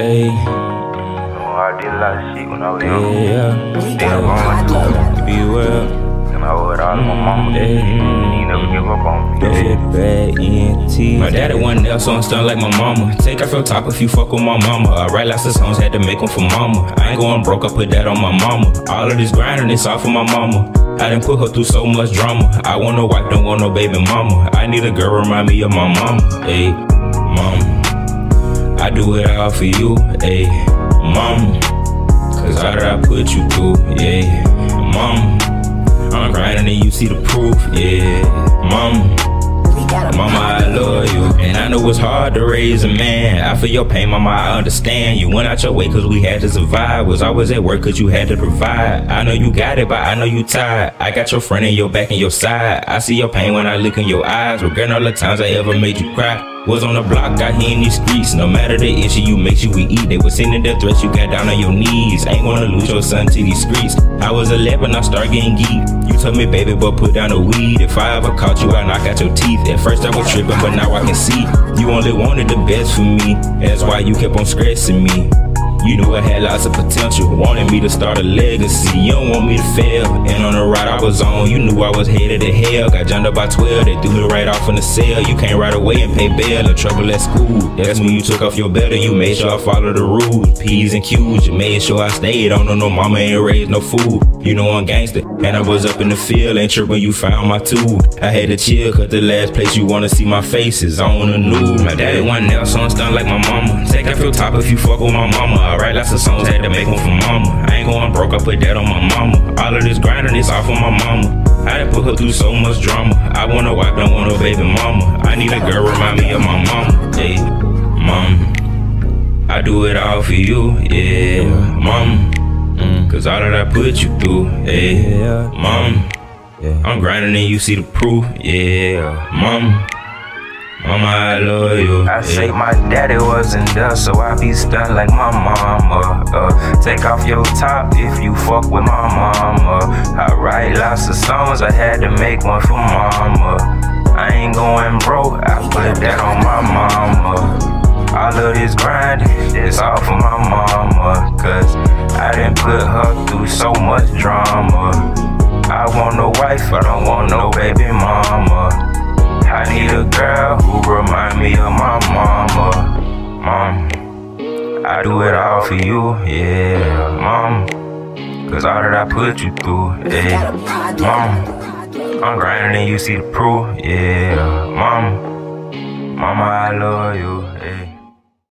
Hey. I did a lot of shit when I was young. Yeah. Damn, mama too. Be well. And I owe it all to my mama. He never give up on me. My daddy wasn't there, so I'm stunned like my mama. Take off your top if you fuck with my mama. I write lots of songs, had to make them for mama. I ain't going broke, I put that on my mama. All of this grinding, it's all for my mama. I done put her through so much drama. I want no wife, don't want no baby mama. I need a girl, remind me of my mama. Hey, mama, I do it all for you. Hey, mama, cause all that I put you through. Yeah, mama, I'm grinding and you see the proof. Yeah, mama, mama, I love you. And I know it's hard to raise a man. I feel your pain, mama, I understand. You went out your way cause we had to survive. Was always at work cause you had to provide. I know you got it, but I know you tired. I got your friend in your back and your side. I see your pain when I look in your eyes. Regretting all the times I ever made you cry. Was on the block, out here in these streets. No matter the issue, you make sure we eat. They was sending death threats, you got down on your knees. Ain't wanna lose your son to these streets. I was 11, I start getting geek. You told me, baby, but put down the weed. If I ever caught you, I knock out your teeth. At first I was tripping, but now I can see. You only wanted the best for me. That's why you kept on stressing me. You knew I had lots of potential, wanted me to start a legacy. You don't want me to fail, and on the ride I was on, you knew I was headed to hell. Got jumped up by 12, they threw me right off in the cell. You can't ride away and pay bail or trouble at school. That's when you took off your belt and you made sure I followed the rules. P's and Q's, you made sure I stayed. Don't know no mama ain't raised no fool. You know I'm gangster, and I was up in the field. Ain't sure when you found my tool. I had to chill, cause the last place you wanna see my face is on the news. My daddy wasn't there, so I'm stunned like my mama. Take off your top if you fuck with my mama. I write lots of songs, had to make them for mama. I ain't going broke, I put that on my mama. All of this grinding, it's all for my mama. I done put her through so much drama. I want a wife, don't want no baby mama. I need a girl, remind me of my mama. Hey, mama, I do it all for you. Yeah, mama, cause all that I put you through. Hey, mama, I'm grinding and you see the proof. Yeah, mama, mama, I love you. I say my daddy wasn't there, so I be stunned like my mama. Take off your top if you fuck with my mama. I write lots of songs, I had to make one for mama. I ain't going broke, I put that on my mama. All of this grind, it's all for my mama. Cause I done put her through so much drama. I want no wife, I don't want no baby mama. I need a girl who remind me of my mama. Mom, I do it all for you, yeah, mom. Cause all that I put you through, yeah, mom. I'm grinding and you see the proof, yeah, mom. Mama, I love you, yeah.